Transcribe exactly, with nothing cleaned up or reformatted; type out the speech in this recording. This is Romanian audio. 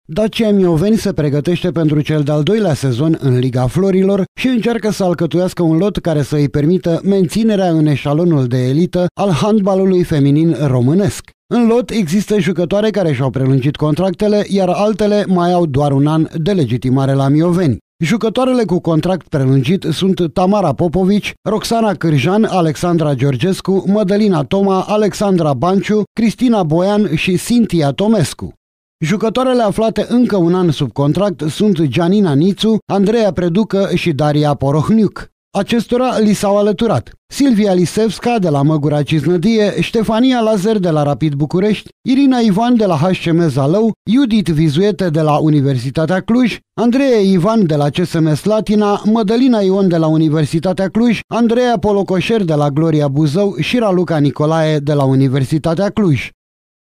Dacia Mioveni se pregătește pentru cel de-al doilea sezon în Liga Florilor și încearcă să alcătuiască un lot care să îi permită menținerea în eșalonul de elită al handbalului feminin românesc. În lot există jucătoare care și-au prelungit contractele, iar altele mai au doar un an de legitimare la Mioveni. Jucătoarele cu contract prelungit sunt Tamara Popovici, Roxana Cârjan, Alexandra Georgescu, Mădălina Toma, Alexandra Banciu, Cristina Boian și Cintia Tomescu. Jucătoarele aflate încă un an sub contract sunt Gianina Nițu, Andreea Preducă și Daria Porohniuc. Acestora li s-au alăturat Silvia Lisevska de la Măgura Cisnădie, Ștefania Lazar de la Rapid București, Irina Ivan de la H C M Zalău, Judith Vizuete de la Universitatea Cluj, Andreea Ivan de la C S M Slatina, Mădălina Ion de la Universitatea Cluj, Andreea Polocoșer de la Gloria Buzău și Raluca Nicolae de la Universitatea Cluj.